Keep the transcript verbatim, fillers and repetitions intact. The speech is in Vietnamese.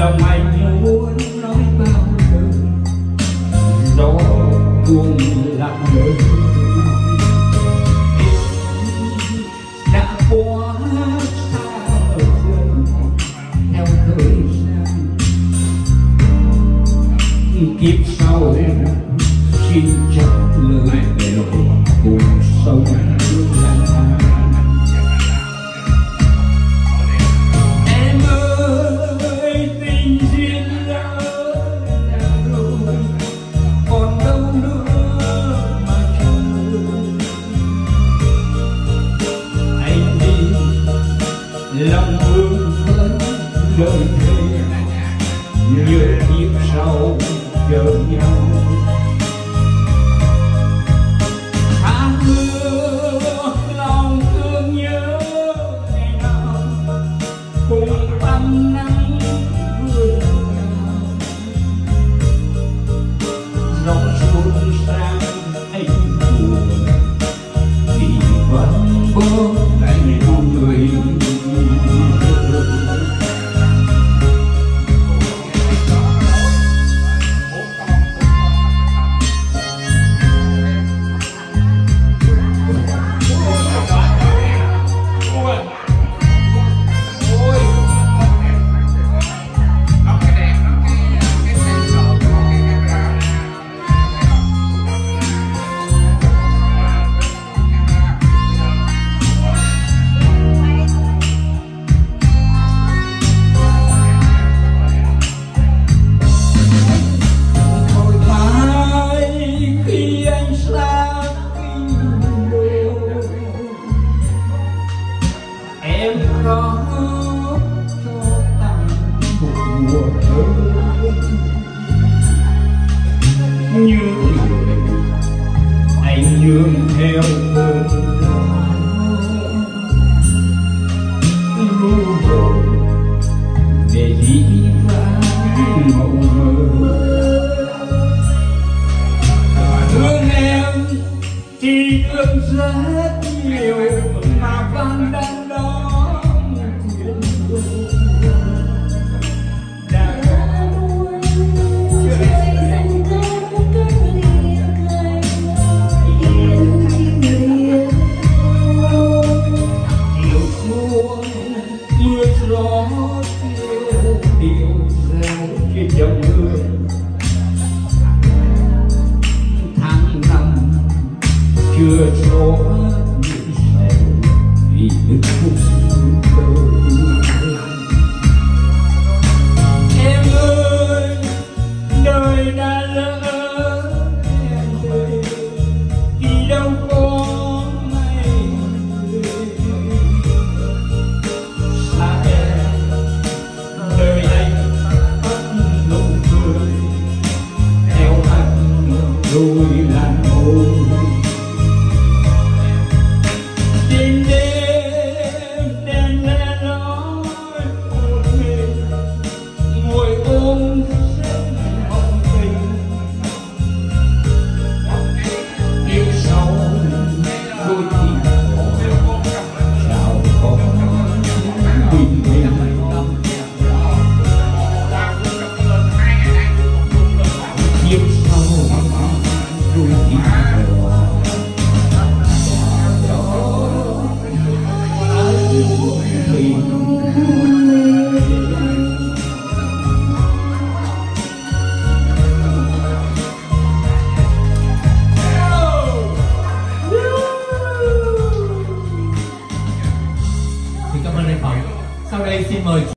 lòng anh muốn nói bao lời gió buông lặng lời đã quá xa dần theo thời gian kiếp sau xin chấp lời cùng sông em ơi tình duyên lỡ rồi còn đâu nữa mà chờ anh đi lòng vương vấn lời thề như kiếp sau chờ nhau. Tháng mưa lòng thương nhớ ngày nào cùng tắm nắng vườn nào dòng xuân sang anh buồn vì vẫn có anh người. Em có cho tặng một mùa thơ như người anh nương theo cơn gió ru rồi để dĩ vãng mộng mơ. Thương em thì thương rất nhiều mà vẫn đang đó gió tiêu tiêu reo trên dòng hương tháng năm chưa rõ những sầu vì nước khúc em ơi đời đã lỡ em về thì đâu có may đời anh ấp nụ cười theo anh đôi làn môi đêm đêm đèn lẻ loi một mình ngồi ôm giấc mộng tình yêu sau đôi khi chào có bình bình kiếp sau đôi khi Thì cảm ơn anh Phẩm. Sau đây xin mời